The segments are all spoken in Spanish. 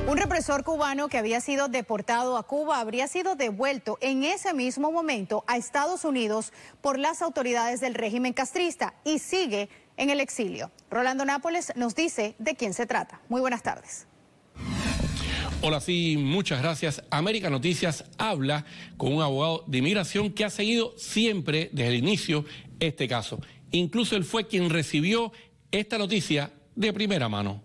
Un represor cubano que había sido deportado a Cuba habría sido devuelto en ese mismo momento a Estados Unidos por las autoridades del régimen castrista y sigue en el exilio. Rolando Nápoles nos dice de quién se trata. Muy buenas tardes. Hola, sí, muchas gracias. América Noticias habla con un abogado de inmigración que ha seguido siempre desde el inicio este caso. Incluso él fue quien recibió esta noticia de primera mano.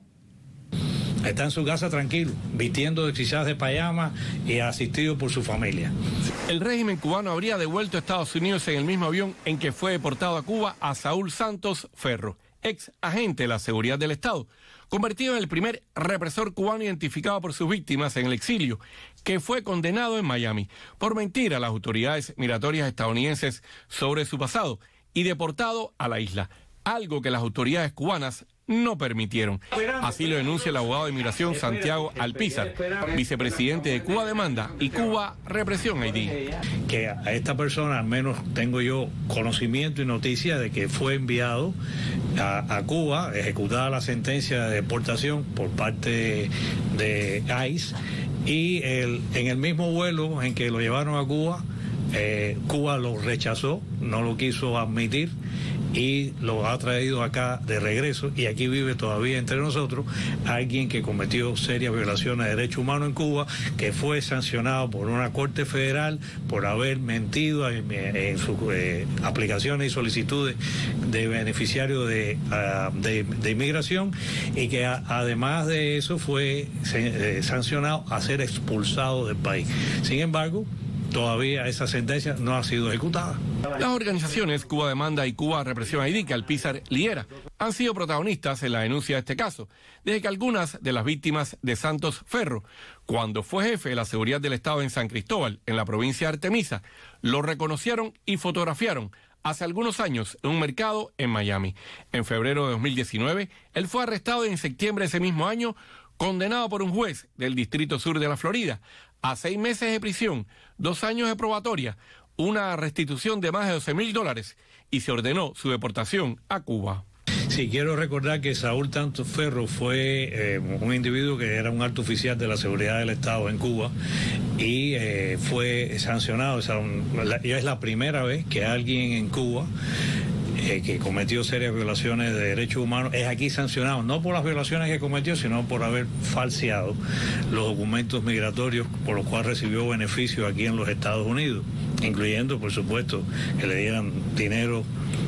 Está en su casa tranquilo, vistiendo quizás de pijama y asistido por su familia. El régimen cubano habría devuelto a Estados Unidos en el mismo avión en que fue deportado a Cuba a Saúl Santos Ferro, ex agente de la seguridad del Estado, convertido en el primer represor cubano identificado por sus víctimas en el exilio, que fue condenado en Miami por mentir a las autoridades migratorias estadounidenses sobre su pasado y deportado a la isla, algo que las autoridades cubanas no permitieron. Así lo denuncia el abogado de inmigración Santiago Alpizar, vicepresidente de Cuba Demanda y Cuba Represión ID. Que a esta persona, al menos tengo yo conocimiento y noticia de que fue enviado a Cuba, ejecutada la sentencia de deportación por parte de ICE, y en el mismo vuelo en que lo llevaron a Cuba, Cuba lo rechazó, no lo quiso admitir y lo ha traído acá de regreso, y aquí vive todavía entre nosotros alguien que cometió serias violaciones de derechos humanos en Cuba, que fue sancionado por una corte federal por haber mentido en sus aplicaciones y solicitudes de beneficiario de inmigración, y que además de eso fue sancionado a ser expulsado del país. Sin embargo, todavía esa sentencia no ha sido ejecutada. Las organizaciones Cuba Demanda y Cuba Represión ID, que Alpizar lidera, han sido protagonistas en la denuncia de este caso, desde que algunas de las víctimas de Santos Ferro, cuando fue jefe de la seguridad del Estado en San Cristóbal, en la provincia de Artemisa, lo reconocieron y fotografiaron hace algunos años en un mercado en Miami. En febrero de 2019, él fue arrestado y en septiembre de ese mismo año condenado por un juez del Distrito Sur de la Florida a 6 meses de prisión, 2 años de probatoria, una restitución de más de $12,000 y se ordenó su deportación a Cuba. Sí, quiero recordar que Saúl Santos Ferro fue un individuo que era un alto oficial de la seguridad del Estado en Cuba y fue sancionado. Es la primera vez que alguien en Cuba que cometió serias violaciones de derechos humanos es aquí sancionado, no por las violaciones que cometió, sino por haber falseado los documentos migratorios por los cuales recibió beneficios aquí en los Estados Unidos, incluyendo, por supuesto, que le dieran dinero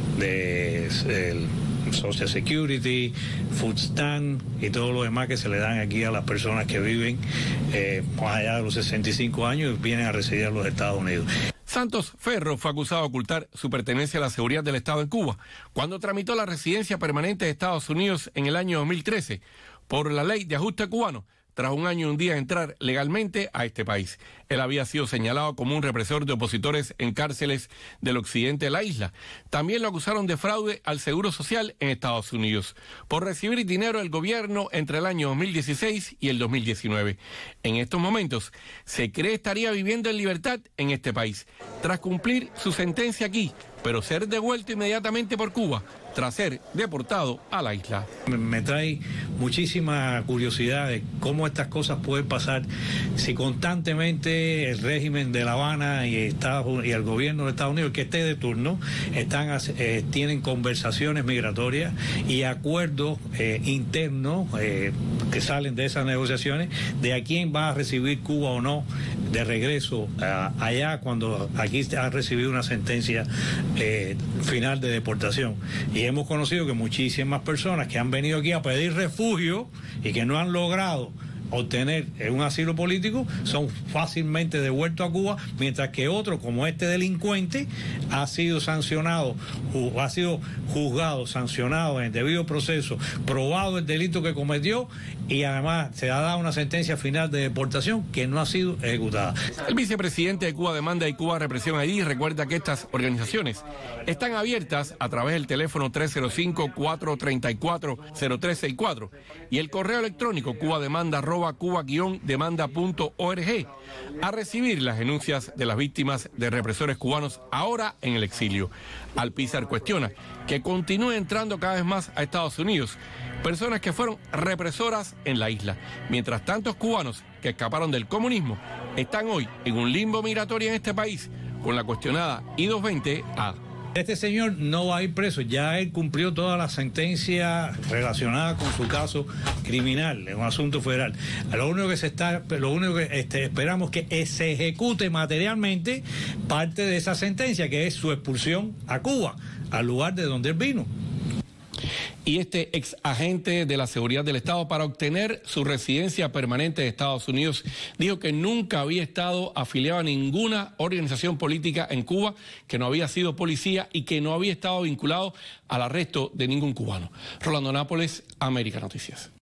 de Social Security, Food Stamp y todo lo demás que se le dan aquí a las personas que viven más allá de los 65 años y vienen a residir en los Estados Unidos. Santos Ferro fue acusado de ocultar su pertenencia a la seguridad del Estado en Cuba cuando tramitó la residencia permanente de Estados Unidos en el año 2013 por la ley de ajuste cubano, tras un año y un día de entrar legalmente a este país. Él había sido señalado como un represor de opositores en cárceles del occidente de la isla. También lo acusaron de fraude al Seguro Social en Estados Unidos por recibir dinero del gobierno entre el año 2016 y el 2019. En estos momentos, se cree estaría viviendo en libertad en este país, tras cumplir su sentencia aquí, pero ser devuelto inmediatamente por Cuba, tras ser deportado a la isla. Me trae muchísima curiosidad de cómo estas cosas pueden pasar si constantemente el régimen de La Habana y el gobierno de Estados Unidos, que esté de turno, tienen conversaciones migratorias y acuerdos internos que salen de esas negociaciones de a quién va a recibir Cuba o no de regreso allá cuando aquí ha recibido una sentencia final de deportación. Y hemos conocido que muchísimas personas que han venido aquí a pedir refugio y que no han logrado obtener un asilo político son fácilmente devueltos a Cuba, mientras que otro, como este delincuente, ha sido sancionado, ha sido juzgado, sancionado en el debido proceso, probado el delito que cometió y además se ha dado una sentencia final de deportación que no ha sido ejecutada. El vicepresidente de Cuba Demanda y Cuba Represión ID recuerda que estas organizaciones están abiertas a través del teléfono 305-434-0364 y el correo electrónico cubademanda@ @cuba-demanda.org a recibir las denuncias de las víctimas de represores cubanos ahora en el exilio. Alpizar cuestiona que continúe entrando cada vez más a Estados Unidos personas que fueron represoras en la isla, mientras tantos cubanos que escaparon del comunismo están hoy en un limbo migratorio en este país con la cuestionada I-220A. Este señor no va a ir preso, ya él cumplió toda la sentencia relacionada con su caso criminal, es un asunto federal. Lo único que esperamos que se ejecute materialmente parte de esa sentencia, que es su expulsión a Cuba, al lugar de donde él vino. Y este ex agente de la seguridad del Estado, para obtener su residencia permanente de Estados Unidos, dijo que nunca había estado afiliado a ninguna organización política en Cuba, que no había sido policía y que no había estado vinculado al arresto de ningún cubano. Rolando Nápoles, América Noticias.